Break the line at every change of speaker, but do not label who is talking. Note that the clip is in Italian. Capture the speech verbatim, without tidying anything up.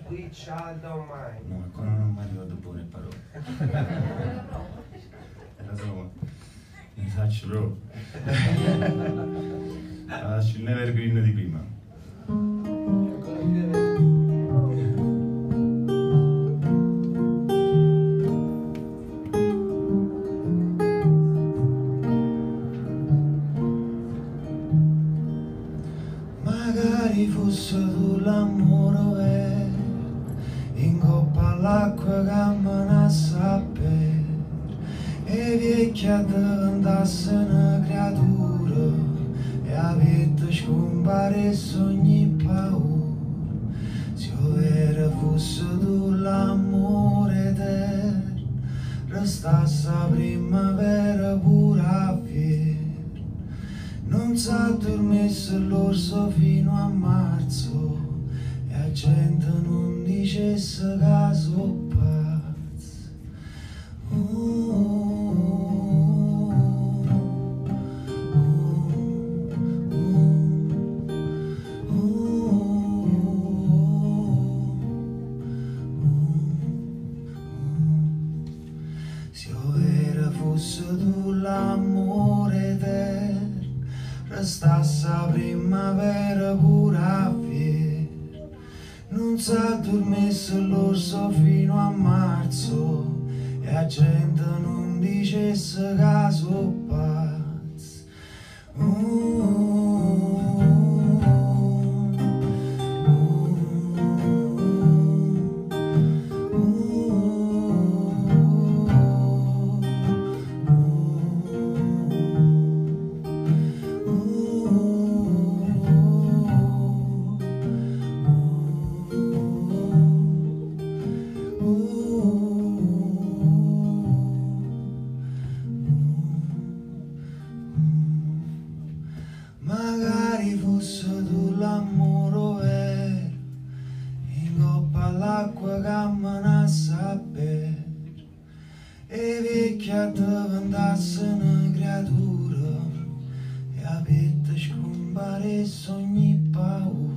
We child don't mind.
No, ancora non mi ricordo buone parole. Era solo mi faccio bro. Lascio il Nevergreen di prima.
Magari fosse tu l'amore vero, in coppa all'acqua che me ne sapere, e vecchia diventasse una creatura, e avete scompare ogni paura. Se vera fosse tu l'amore eterno, restasse a primavera pure a fiera. Non s'addormesse l'orso fino a marzo, e la gente non dicesse che so pazzo. Oh, oh, oh, oh. Se vera fosse tu l'amore eterno, restasse a primavera pure a fiera. Non s'addormesse l'orso fino a marzo, e la gente non dicesse che so pazzo. Oh, magari fosse tu l'amore vero, in coppa all'acqua che me ne sapere, e vecchia diventasse una creatura, e a pette scompare ogni paura.